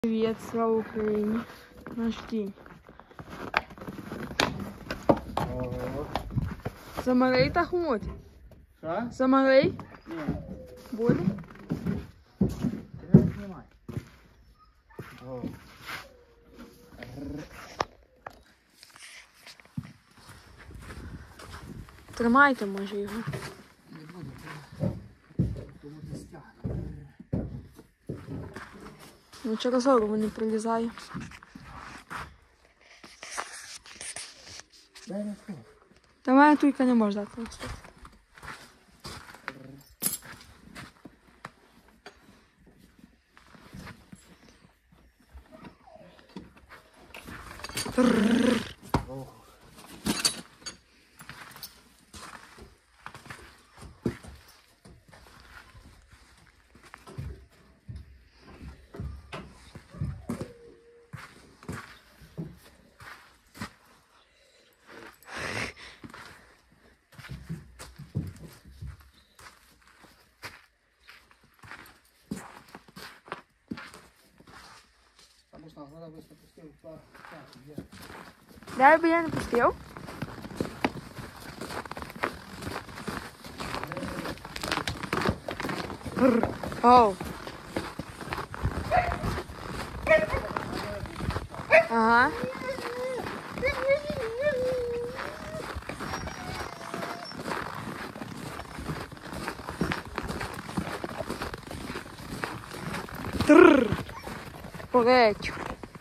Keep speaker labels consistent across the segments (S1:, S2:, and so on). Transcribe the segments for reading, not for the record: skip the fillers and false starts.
S1: Привет, слава Украине. Наш день. Самарей та хмот.
S2: Що?
S1: Самарей?
S2: Ні.
S1: Буде?
S2: Не знімай. О.
S1: Тримайте, може, його.
S2: Не буду. Тому ти стягне.
S1: Ну, через гору не прилізає.
S2: Дай на стол.
S1: Та мене туйка не може дати.
S2: Тому що треба високо пустив.
S1: Дай би я не пустив. Оу. Ага. Трррр. Полечу.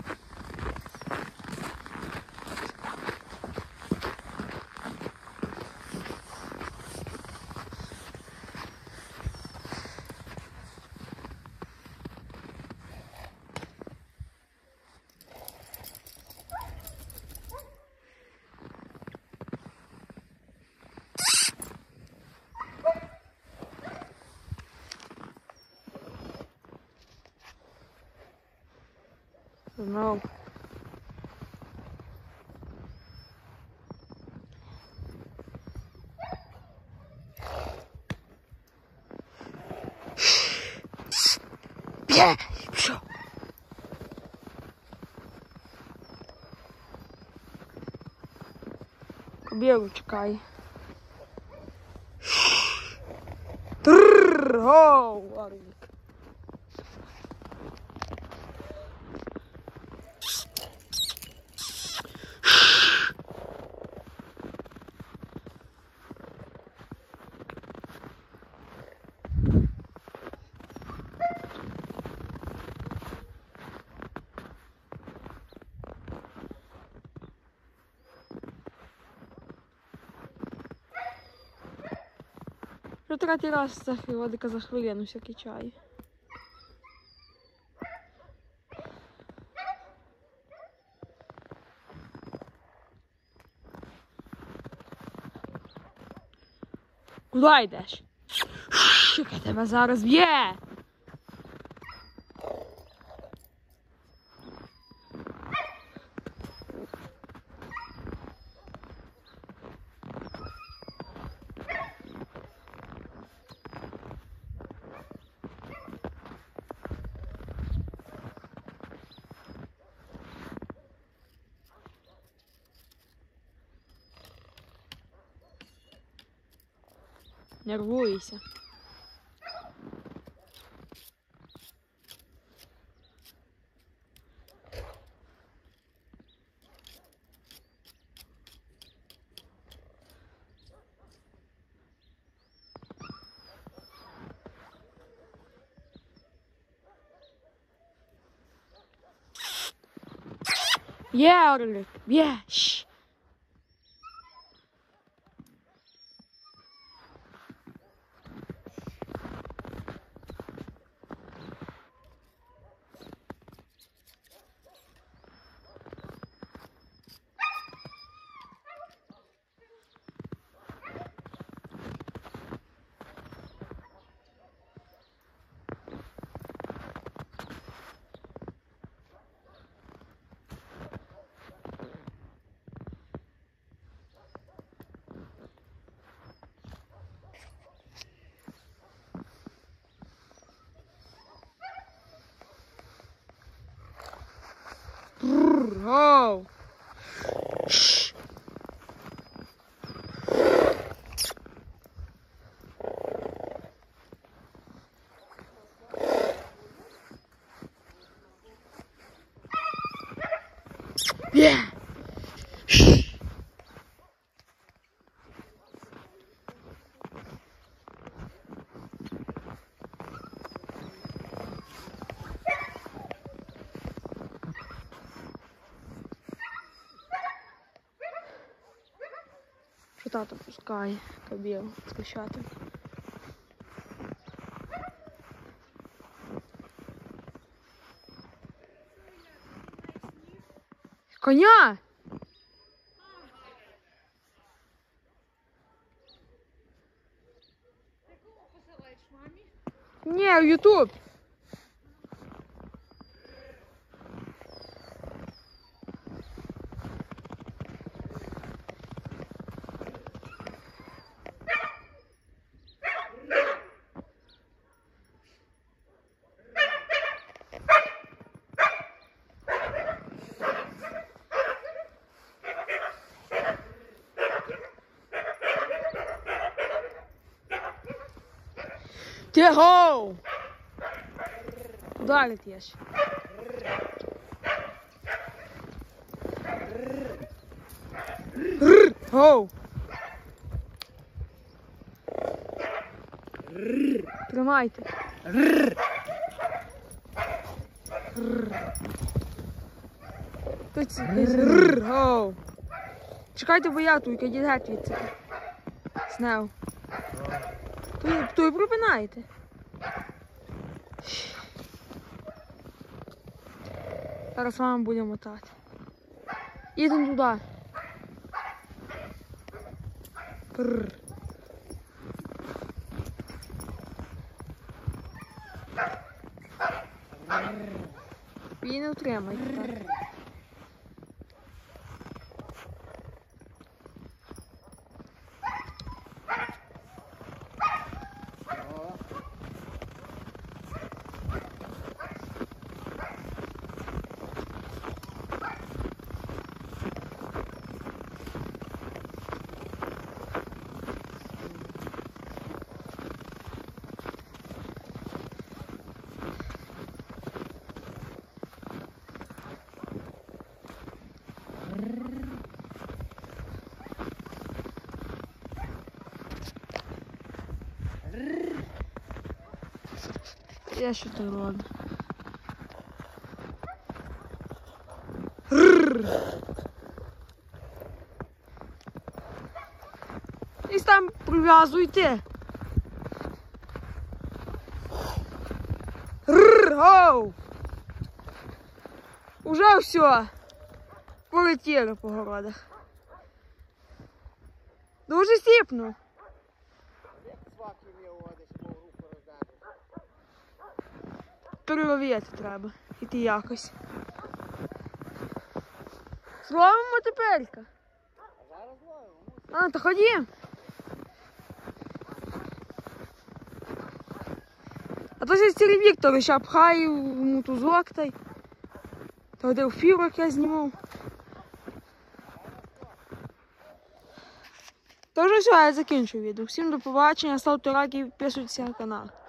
S1: Знов. Б'є! Що? Кобєлу чекай. Трррр! Гоу! Орлик. Вже третій раз за Родика за хвилину всякий чай. Куди йдеш? Яке тебе зараз б'є! Нервуйся. Є, Орлик, є! Шш. Гоу! Yeah. Що тато пускає кобіл скачати. Коня! Ні, в Ютуб. Тихо! Куда летишь? Гоу! Тримайте. Тут гоу! Чекайте, бо я тут, іди геть від цього. Снев. То і припинайте. Зараз з вами будемо мотати. Їдемо туди. Кррр. І не утримайте так. Я що то роблю? І там прив'язуйте. Гоу! Уже все. Полетіли по городах. Дуже сіпно. Переловити треба. Іти якось. Зловимо теперка.
S2: Зараз ловимо.
S1: А, то ходім. А то ще цілий Віктор ще пхає в мотузок та й. Та де фірок я знімав. Тож все, я закінчу відео. Всім до побачення, ставте лайки і підписуйтесь на канал.